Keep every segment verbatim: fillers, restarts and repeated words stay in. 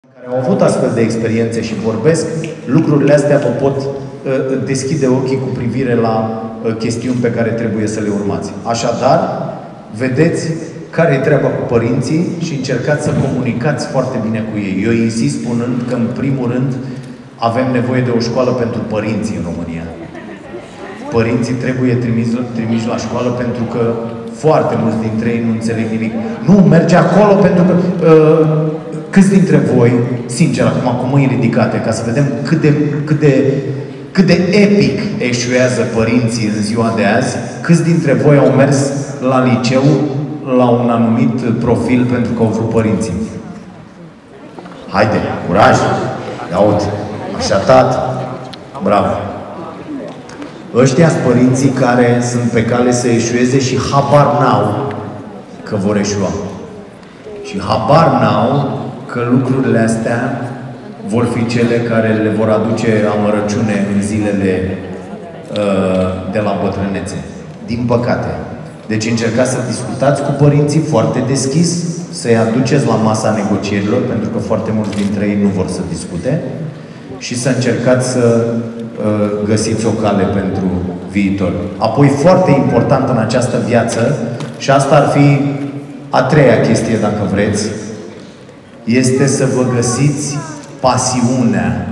care au avut astfel de experiențe și vorbesc, lucrurile astea vă pot uh, deschide ochii cu privire la uh, chestiuni pe care trebuie să le urmați. Așadar, vedeți care e treaba cu părinții și încercați să comunicați foarte bine cu ei. Eu insist spunând că, în primul rând, avem nevoie de o școală pentru părinții în România. Părinții trebuie trimiși, trimiși la școală pentru că foarte mulți dintre ei nu înțeleg nimic. Nu, merge acolo pentru că... Uh, câți dintre voi, sincer, acum cu mâini ridicate, ca să vedem cât de, cât de, cât de epic eșuează părinții în ziua de azi, câți dintre voi au mers la liceu la un anumit profil pentru că au vrut părinții? Haide, curaj! Aud, așa, tată! Bravo! Ăștia-s părinții care sunt pe cale să eșueze și habar n-au că vor eșua. Și habar n-au că lucrurile astea vor fi cele care le vor aduce amărăciune în zilele uh, de la bătrânețe. Din păcate. Deci încercați să discutați cu părinții foarte deschis, să-i aduceți la masa negocierilor, pentru că foarte mulți dintre ei nu vor să discute, și să încercați să uh, găsiți o cale pentru viitor. Apoi, foarte important în această viață, și asta ar fi a treia chestie, dacă vreți, este să vă găsiți pasiunea,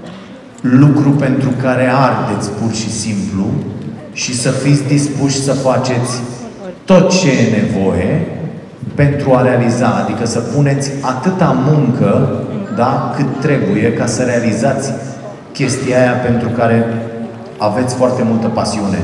lucru pentru care ardeți pur și simplu, și să fiți dispuși să faceți tot ce e nevoie pentru a realiza, adică să puneți atâta muncă, da, cât trebuie ca să realizați chestia aia pentru care aveți foarte multă pasiune.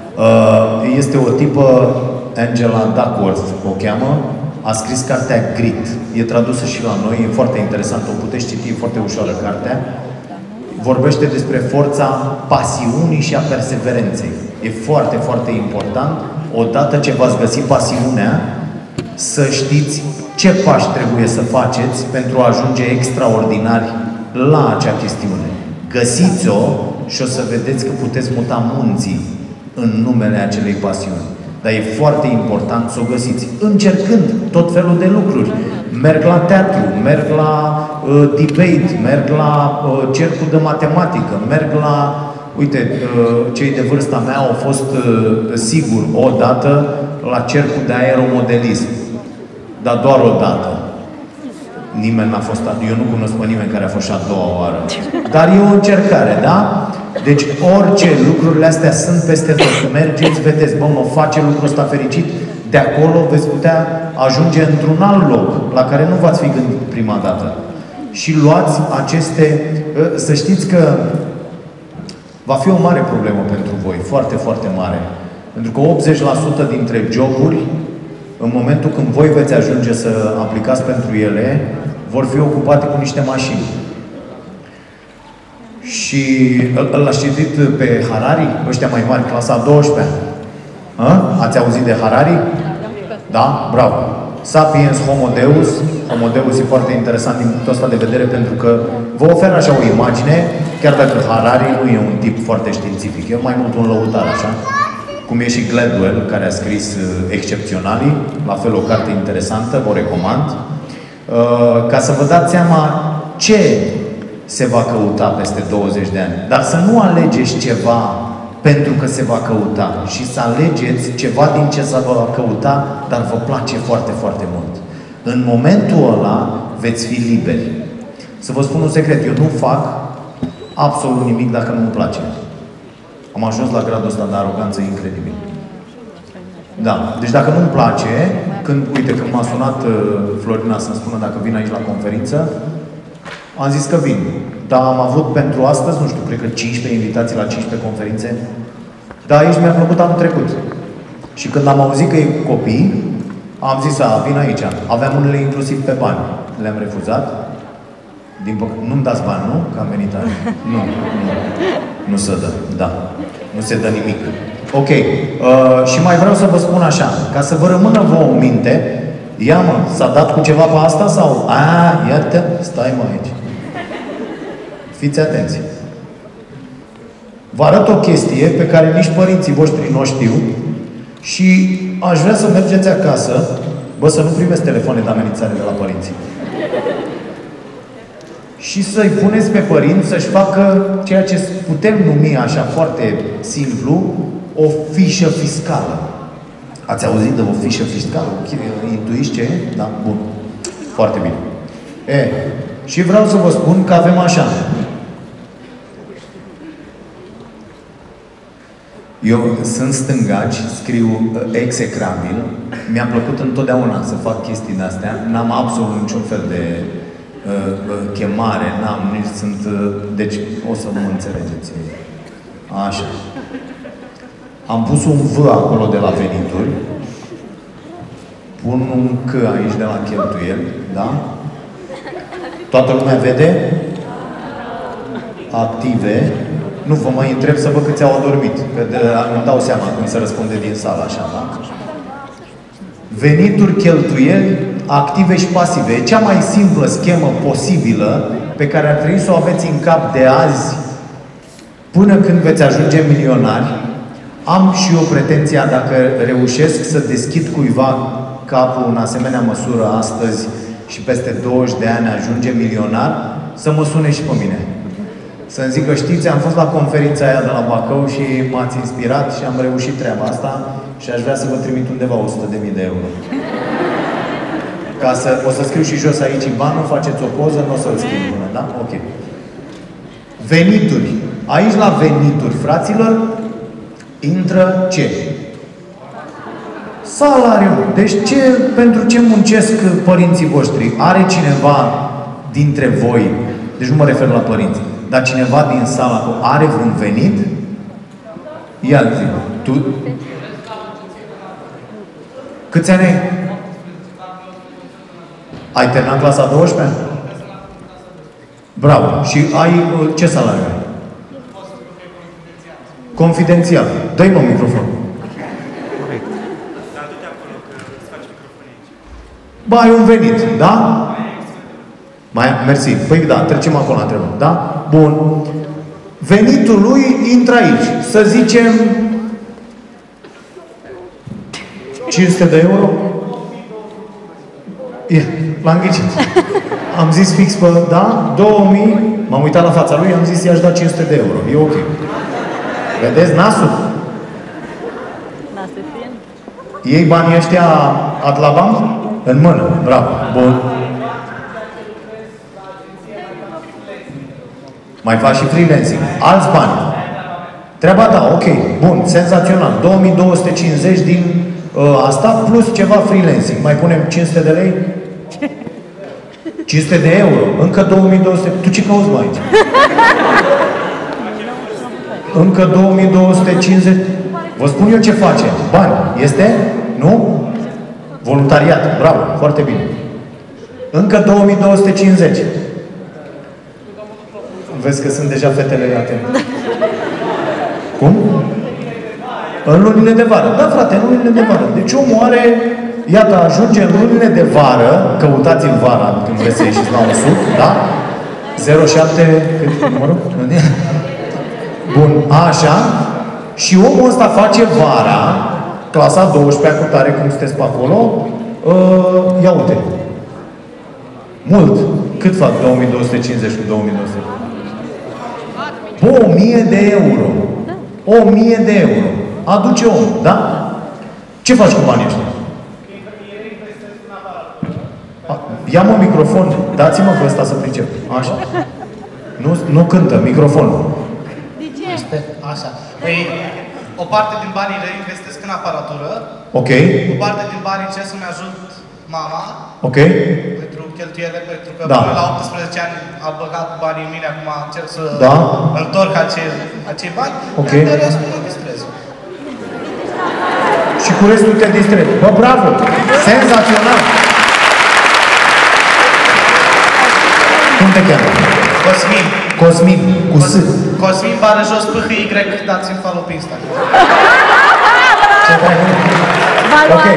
Este o tipă, Angela Duckworth o cheamă, a scris cartea Grit. E tradusă și la noi, e foarte interesant, o puteți citi, e foarte ușoară cartea. Vorbește despre forța pasiunii și a perseverenței. E foarte, foarte important, odată ce v-ați găsit pasiunea, să știți ce pași trebuie să faceți pentru a ajunge extraordinari la acea chestiune. Găsiți-o și o să vedeți că puteți muta munții în numele acelei pasiuni. Dar e foarte important să o găsiți, încercând tot felul de lucruri. Merg la teatru, merg la uh, debate, merg la uh, cercul de matematică, merg la... Uite, uh, cei de vârsta mea au fost, uh, sigur, o dată la cercul de aeromodelism. Dar doar o dată. Nimeni n-a fost... Eu nu cunosc pe nimeni care a fost și a doua oară. Dar e o încercare, da? Deci orice, lucrurile astea sunt peste tot. Mergeți, vedeți, bă, mă face lucrul ăsta fericit, de acolo veți putea ajunge într-un alt loc la care nu v-ați fi gândit prima dată. Și luați aceste... Să știți că va fi o mare problemă pentru voi, foarte, foarte mare. Pentru că optzeci la sută dintre joburi, în momentul când voi veți ajunge să aplicați pentru ele, vor fi ocupate cu niște mașini. Și l-ați citit pe Harari? Ăștia mai mari, clasa a douăsprezecea. A? Ați auzit de Harari? Da? Bravo! Sapiens Homo Deus. Homo Deus e foarte interesant din punctul ăsta de vedere, pentru că vă oferă așa o imagine, chiar dacă Harari nu e un tip foarte științific, e mai mult un lăutar, așa. Cum e și Gladwell, care a scris Excepționalii, la fel o carte interesantă, vă recomand. Ca să vă dați seama ce se va căuta peste douăzeci de ani. Dar să nu alegeți ceva pentru că se va căuta, și să alegeți ceva din ce se va căuta, dar vă place foarte, foarte mult. În momentul ăla veți fi liberi. Să vă spun un secret, eu nu fac absolut nimic dacă nu-mi place. Am ajuns la gradul ăsta de aroganță incredibil. Da. Deci dacă nu-mi place, când, uite, când m-a sunat uh, Florina să-mi spună dacă vin aici la conferință, am zis că vin. Dar am avut pentru astăzi, nu știu, cred că cincisprezece invitații la cincisprezece conferințe. Dar aici mi-a plăcut anul trecut. Și când am auzit că e copii, am zis, a, vin aici. Aveam unele inclusiv pe bani. Le-am refuzat. Din păcate, nu-mi dați bani, nu? Că am venit aici. Nu, nu. Nu se dă, da. Nu se dă nimic. Ok. Uh, și mai vreau să vă spun așa, ca să vă rămână vouă în minte, ia mă, s-a dat cu ceva pe asta sau... A, iată, stai mă aici. Fiți atenți. Vă arăt o chestie pe care nici părinții voștri nu o știu și aș vrea să mergeți acasă, bă, să nu primeți telefoane de amenințare de la părinții. și să-i puneți pe părinți să-și facă ceea ce putem numi așa foarte simplu, o fișă fiscală. Ați auzit de o fișă fiscală? Intuiți ce e? Da? Bun. Foarte bine. E, și vreau să vă spun că avem așa. Eu sunt stângaci, scriu execrabil. Mi-a plăcut întotdeauna să fac chestii de-astea. N-am absolut niciun fel de uh, chemare, n-am, nici sunt... Uh, deci, o să mă înțelegeți. Așa. Am pus un V acolo de la venituri. Pun un C aici de la cheltuieli, da? Toată lumea vede? Active. Nu vă mai întreb să văd câți au adormit, că îmi dau seama când se răspunde din sală, așa, da? Venituri, cheltuieli, active și pasive. E cea mai simplă schemă posibilă pe care ar trebui să o aveți în cap de azi până când veți ajunge milionari. Am și eu pretenția, dacă reușesc să deschid cuiva capul în asemenea măsură astăzi și peste douăzeci de ani ajunge milionar, să mă sune și pe mine. Să-mi zică, știți, am fost la conferința aia de la Bacău și m-ați inspirat și am reușit treaba asta și aș vrea să vă trimit undeva o sută de mii de euro. Ca să, o să scriu și jos aici banul, faceți o poză, nu o să-l schimb până, da? Ok. Venituri. Aici la venituri, fraților, intră ce? Salariu. Deci ce, pentru ce muncesc părinții voștri? Are cineva dintre voi, deci nu mă refer la părinți, dar cineva din sala are vreun venit? Ia zi. Tu? Câți ani ai? Ai terminat clasa a douăsprezecea? Bravo. Și ai ce salariu ai? Confidențial. Dă-i mă microfon. Ba, ai un venit, da? Mai, mersi. Păi da, trecem acolo la întrebare, da? Bun. Venitul lui intră aici. Să zicem cinci sute de euro. E, l-am ghicit. Am zis fix pe, da? două mii. M-am uitat la fața lui, am zis i-aș da cinci sute de euro. E ok. Vedeți nasul? Iei banii ăștia ad la banc? În mână. Bravo. Bun. Mai faci și freelancing. Alți bani. Treaba da, ok. Bun, senzațional. două mii două sute cincizeci din uh, asta plus ceva freelancing. Mai punem cinci sute de lei? cinci sute de euro. Încă două mii două sute. Tu ce cauți mai aici? Încă două mii două sute cincizeci. Vă spun eu ce face. Bani. Este? Nu? Voluntariat. Bravo. Foarte bine. Încă două mii două sute cincizeci. Vezi că sunt deja fetele atente. Cum? În lunile de vară. Da, frate, în lunile de vară. Deci omul are, iată, ajunge în lunile de vară, căutați-l vara când vreți să ieșiți la un sud, da? zero șapte, cât numărul? Bun, așa. Și omul ăsta face vara, clasa a douăsprezecea cu tare, cum sunteți pe acolo, uh, ia uite. Mult. Cât fac două mii două sute cincizeci cu două mii două sute? O mie de euro. O mie de euro. Aduce omul, da? Ce faci cu banii ăștia? Ia-mă microfon. Dați-mă pe ăsta să pricep. Așa. Nu, nu cântă, microfonul. De ce? Este așa. Păi, o parte din banii le investesc în aparatură. Ok. O parte din banii încerc să-mi ajut mama. Ok. Pentru cheltuiele, pentru că da. până la optsprezece ani a băgat banii în mine, acum încerc să da. întorc acei, acei bani. Ok. De restul mă distrez. Și cu restul te distrezi. Bă, bravo! Senzațional! Cum te cheamă? Cosmin. Cosmin, cu S. Cosmin bară jos P H Y, dați-mi follow pe Instagram. Ce faci? Ok.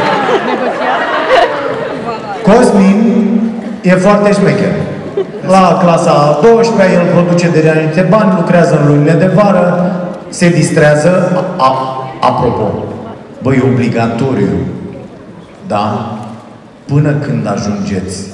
Cosmin e foarte șmecher. La clasa a douăsprezecea, el produce de realite bani, lucrează în lunile de vară, se distrează. A, apropo, băi, obligatoriu, da? Până când ajungeți